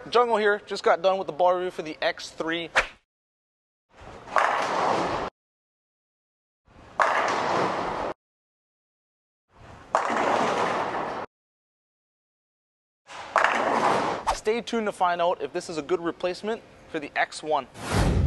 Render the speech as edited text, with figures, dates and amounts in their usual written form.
Jungle here, just got done with the ball review for the X-3. Stay tuned to find out if this is a good replacement for the X1.